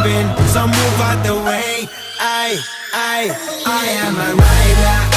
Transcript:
creeping, so move out the way. I am a rider.